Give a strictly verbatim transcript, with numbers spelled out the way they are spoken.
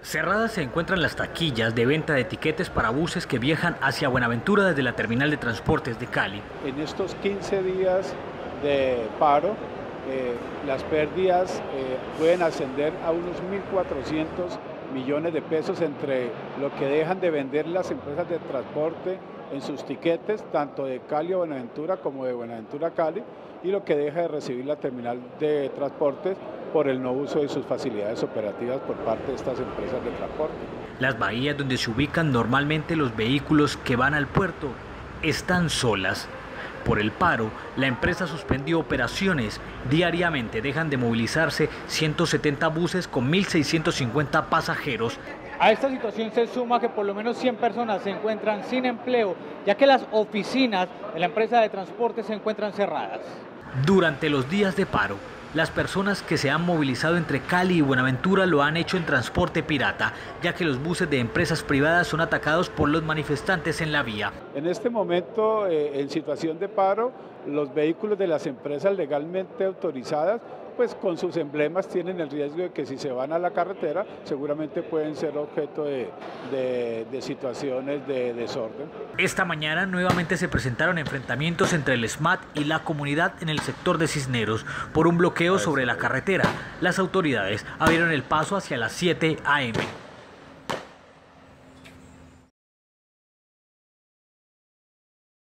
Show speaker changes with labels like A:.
A: Cerradas se encuentran las taquillas de venta de tiquetes para buses que viajan hacia Buenaventura desde la terminal de transportes de Cali.
B: En estos quince días de paro, eh, las pérdidas eh, pueden ascender a unos mil cuatrocientos millones de pesos entre lo que dejan de vender las empresas de transporte en sus tiquetes, tanto de Cali a Buenaventura como de Buenaventura a Cali, y lo que deja de recibir la terminal de transportes por el no uso de sus facilidades operativas por parte de estas empresas de transporte.
A: Las bahías donde se ubican normalmente los vehículos que van al puerto están solas. Por el paro, la empresa suspendió operaciones. Diariamente dejan de movilizarse ciento setenta buses con mil seiscientos cincuenta pasajeros.
C: A esta situación se suma que por lo menos cien personas se encuentran sin empleo, ya que las oficinas de la empresa de transporte se encuentran cerradas.
A: Durante los días de paro, las personas que se han movilizado entre Cali y Buenaventura lo han hecho en transporte pirata, ya que los buses de empresas privadas son atacados por los manifestantes en la vía.
B: En este momento, eh, en situación de paro, los vehículos de las empresas legalmente autorizadas, pues con sus emblemas tienen el riesgo de que si se van a la carretera, seguramente pueden ser objeto de, de, de situaciones de desorden.
A: Esta mañana nuevamente se presentaron enfrentamientos entre el SMAT y la comunidad en el sector de Cisneros por un bloqueo sobre la carretera. Las autoridades abrieron el paso hacia las siete a eme